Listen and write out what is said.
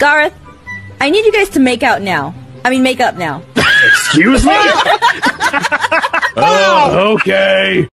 Gareth, I need you guys to make out now. I mean, make up now. Excuse me? Okay.